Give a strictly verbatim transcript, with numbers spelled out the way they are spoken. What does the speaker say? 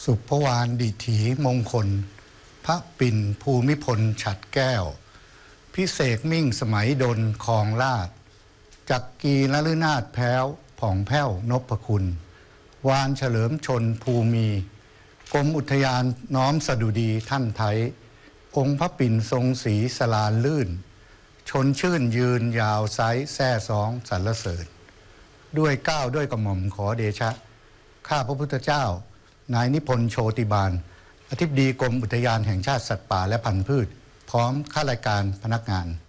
สุภวานดิถีมงคลพระปิ่นภูมิพลฉัตรแก้วพิเศษมิ่งสมัยดลคลองลาดจักกีนฤนาถแพ้วผ่องแผ้วนพคุณวานเฉลิมชนภูมีกรมอุทยานน้อมสดุดีท่านไทยองค์พระปิ่นทรงศรีสลานลื่นชนชื่นยืนยาวไซแซ่สองสรรเสริญด้วยเก้าด้วยกระหม่อมขอเดชะข้าพระพุทธเจ้านายนิพนธ์โชติบาลอธิบดีกรมอุทยานแห่งชาติสัตว์ป่าและพันธุ์พืชพร้อมข้าราชการพนักงาน